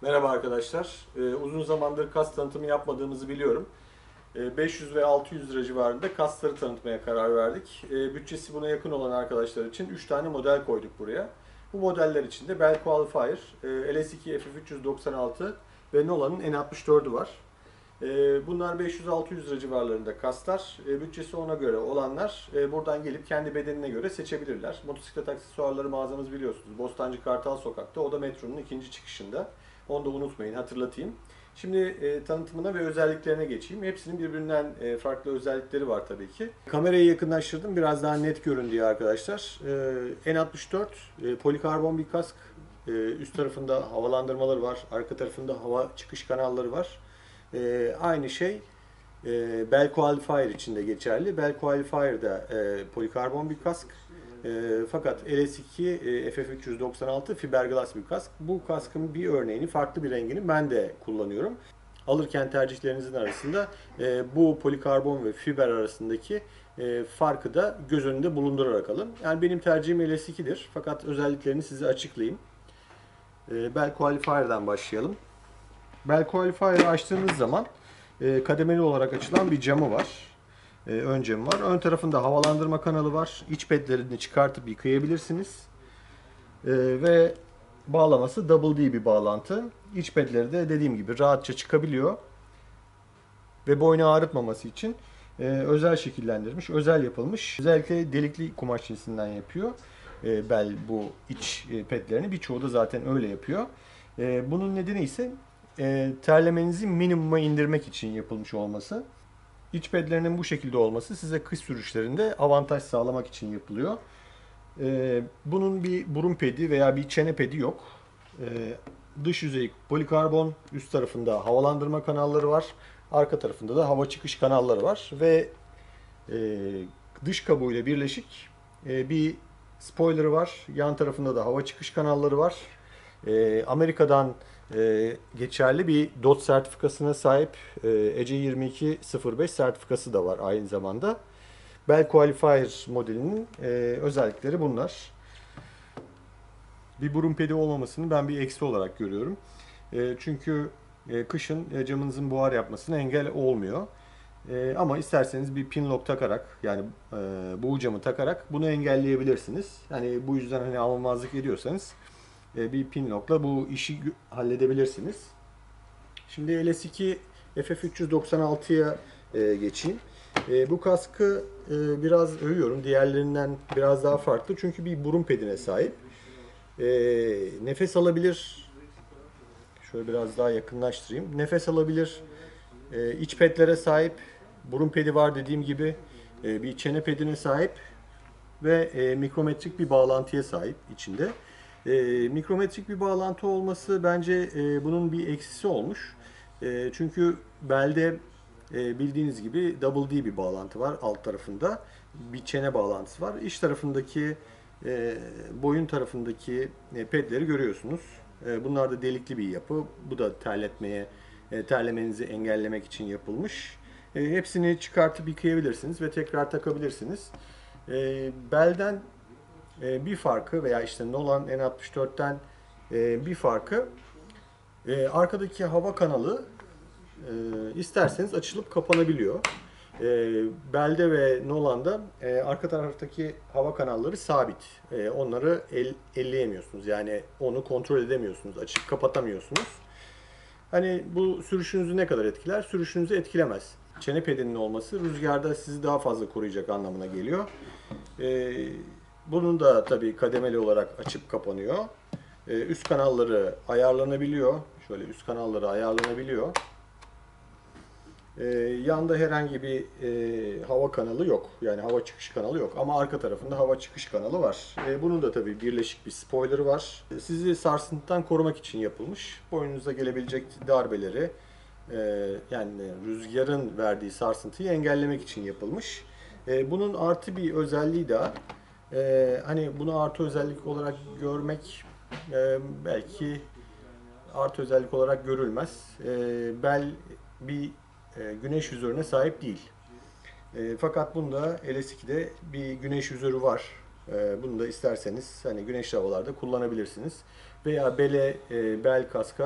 Merhaba arkadaşlar. Uzun zamandır kas tanıtımı yapmadığımızı biliyorum. 500 ve 600 lira civarında kasları tanıtmaya karar verdik. Bütçesi buna yakın olan arkadaşlar için 3 tane model koyduk buraya. Bu modeller içinde Bell Qualifier, LS2 FF396 ve Nolan'ın N64'ü var. Bunlar 500-600 lira civarlarında kaslar. Bütçesi ona göre olanlar buradan gelip kendi bedenine göre seçebilirler. Motosiklet aksesuarları mağazamız biliyorsunuz. Bostancı Kartal Sokak'ta. O da metronun ikinci çıkışında. Onu da unutmayın, hatırlatayım. Şimdi tanıtımına ve özelliklerine geçeyim. Hepsinin birbirinden farklı özellikleri var tabii ki. Kamerayı yakınlaştırdım. Biraz daha net görün diye arkadaşlar. N64 polikarbon bir kask. Üst tarafında havalandırmaları var. Arka tarafında hava çıkış kanalları var. Aynı şey Bell Qualifier için de geçerli. Bell Qualifier'da polikarbon bir kask. Fakat LS2 FF396 fiberglass bir kask. Bu kaskın bir örneğini, farklı bir rengini ben de kullanıyorum. Alırken tercihlerinizin arasında bu polikarbon ve fiber arasındaki farkı da göz önünde bulundurarak alın. Yani benim tercihim LS2'dir. Fakat özelliklerini size açıklayayım. Bell Qualifier'dan başlayalım. Bell Qualifier'ı açtığınız zaman kademeli olarak açılan bir camı var. Ön camı var. Ön tarafında havalandırma kanalı var. İç pedlerini çıkartıp yıkayabilirsiniz. Ve bağlaması Double D bir bağlantı. İç pedleri de dediğim gibi rahatça çıkabiliyor. Ve boynu ağrıtmaması için özel şekillendirilmiş, özel yapılmış. Özellikle delikli kumaş cinsinden yapıyor. Bell bu iç pedlerini. Birçoğu da zaten öyle yapıyor. Bunun nedeni ise terlemenizi minimuma indirmek için yapılmış olması. İç pedlerinin bu şekilde olması size kış sürüşlerinde avantaj sağlamak için yapılıyor. Bunun bir burun pedi veya bir çene pedi yok. Dış yüzeyi polikarbon, üst tarafında havalandırma kanalları var. Arka tarafında da hava çıkış kanalları var ve dış kabuğuyla birleşik bir spoiler'ı var. Yan tarafında da hava çıkış kanalları var. Amerika'dan geçerli bir DOT sertifikasına sahip ECE 2205 sertifikası da var aynı zamanda. Bell Qualifier modelinin özellikleri bunlar. Bir burun pedi olmamasını ben bir eksi olarak görüyorum. Çünkü kışın camınızın buhar yapmasına engel olmuyor. Ama isterseniz bir pin lock takarak, yani buğu camı takarak bunu engelleyebilirsiniz. Yani bu yüzden hani almamazlık ediyorsanız bir pin lock'la bu işi halledebilirsiniz. Şimdi LS2 FF396'ya geçeyim. Bu kaskı biraz övüyorum. Diğerlerinden biraz daha farklı. Çünkü bir burun pedine sahip. Nefes alabilir. Şöyle biraz daha yakınlaştırayım. Nefes alabilir. İç pedlere sahip. Burun pedi var dediğim gibi. Bir çene pedine sahip. Ve mikrometrik bir bağlantıya sahip içinde. Mikrometrik bir bağlantı olması bence bunun bir eksisi olmuş. Çünkü belde bildiğiniz gibi Double D bir bağlantı var alt tarafında. Bir çene bağlantısı var. İç tarafındaki boyun tarafındaki pedleri görüyorsunuz. Bunlar da delikli bir yapı. Bu da terlemenizi engellemek için yapılmış. Hepsini çıkartıp yıkayabilirsiniz ve tekrar takabilirsiniz. Belden bir farkı veya işte Nolan N64'ten bir farkı arkadaki hava kanalı isterseniz açılıp kapanabiliyor. Belde ve Nolan'da arka taraftaki hava kanalları sabit. Onları elleyemiyorsunuz. Yani onu kontrol edemiyorsunuz. Açıp kapatamıyorsunuz. Hani bu sürüşünüzü ne kadar etkiler? Sürüşünüzü etkilemez. Çene pedinin olması rüzgarda sizi daha fazla koruyacak anlamına geliyor. Bunun da tabii kademeli olarak açıp kapanıyor. Üst kanalları ayarlanabiliyor. Şöyle üst kanalları ayarlanabiliyor. Yanda herhangi bir hava kanalı yok. Yani hava çıkış kanalı yok. Ama arka tarafında hava çıkış kanalı var. Bunun da tabii birleşik bir spoiler'ı var. Sizi sarsıntıdan korumak için yapılmış. Boynunuza gelebilecek darbeleri, yani rüzgarın verdiği sarsıntıyı engellemek için yapılmış. Bunun artı bir özelliği de hani bunu artı özellik olarak görmek belki artı özellik olarak görülmez. Bel bir güneş yüzörüne sahip değil. Fakat bunda LS2'de bir güneş yüzörü var. Bunu da isterseniz hani güneşli havalarda kullanabilirsiniz. Veya bel kaska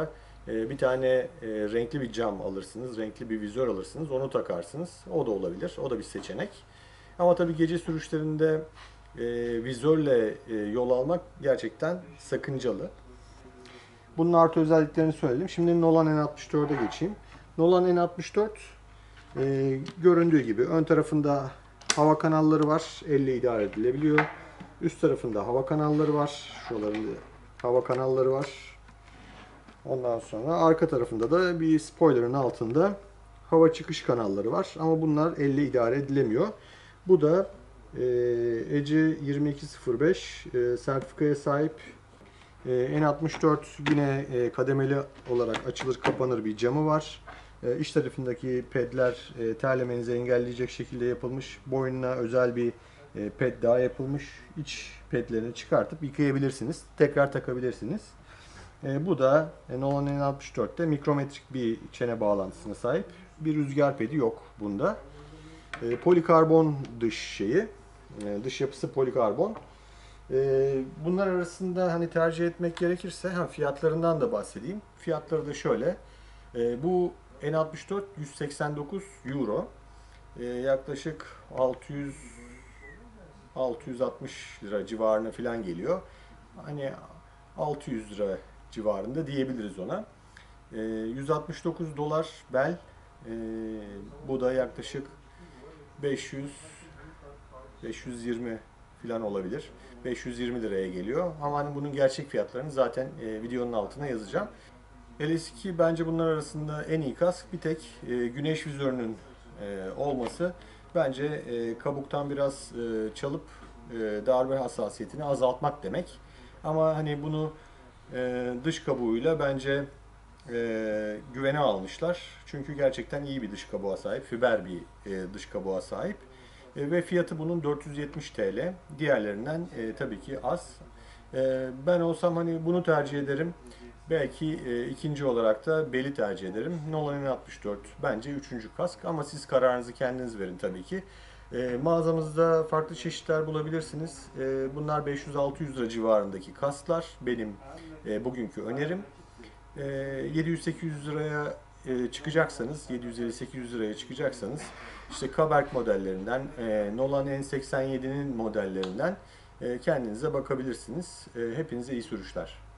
Bir tane renkli bir cam alırsınız, renkli bir vizör alırsınız, onu takarsınız. O da olabilir, o da bir seçenek. Ama tabii gece sürüşlerinde vizörle yol almak gerçekten sakıncalı. Bunun artı özelliklerini söyledim. Şimdi Nolan N64'e geçeyim. Nolan N64 göründüğü gibi ön tarafında hava kanalları var. Elle idare edilebiliyor. Üst tarafında hava kanalları var. Şuralarında hava kanalları var. Ondan sonra arka tarafında da bir spoilerın altında hava çıkış kanalları var. Ama bunlar elle idare edilemiyor. Bu da ECE 2205 sertifikaya sahip N64 yine kademeli olarak açılır kapanır bir camı var. İç tarafındaki pedler terlemenizi engelleyecek şekilde yapılmış. Boynuna özel bir ped daha yapılmış. İç pedlerini çıkartıp yıkayabilirsiniz. Tekrar takabilirsiniz. Bu da Nolan N64'te mikrometrik bir çene bağlantısına sahip. Bir rüzgar pedi yok bunda. Polikarbon dış şeyi. Dış yapısı polikarbon. Bunlar arasında hani tercih etmek gerekirse fiyatlarından da bahsedeyim. Fiyatları da şöyle. Bu N64 189 euro. Yaklaşık 660 lira civarına falan geliyor. Hani 600 lira civarında diyebiliriz ona. 169 dolar bel. Bu da yaklaşık 520 falan olabilir. 520 liraya geliyor. Ama hani bunun gerçek fiyatlarını zaten videonun altına yazacağım. LS2 bence bunlar arasında en iyi kask. Bir tek güneş vizörünün olması bence kabuktan biraz çalıp darbe hassasiyetini azaltmak demek. Ama hani bunu dış kabuğuyla bence güvene almışlar. Çünkü gerçekten iyi bir dış kabuğa sahip. Fiber bir dış kabuğa sahip. Ve fiyatı bunun 470 TL. Diğerlerinden tabii ki az. Ben olsam hani bunu tercih ederim. Belki ikinci olarak da Bell'i tercih ederim. Nolan N64 bence üçüncü kask ama siz kararınızı kendiniz verin tabii ki. Mağazamızda farklı çeşitler bulabilirsiniz. Bunlar 500-600 lira civarındaki kasklar. Benim bugünkü önerim. 700-800 liraya çıkacaksanız, 750-800 liraya çıkacaksanız işte Kaberk modellerinden, Nolan N87'nin modellerinden kendinize bakabilirsiniz. Hepinize iyi sürüşler.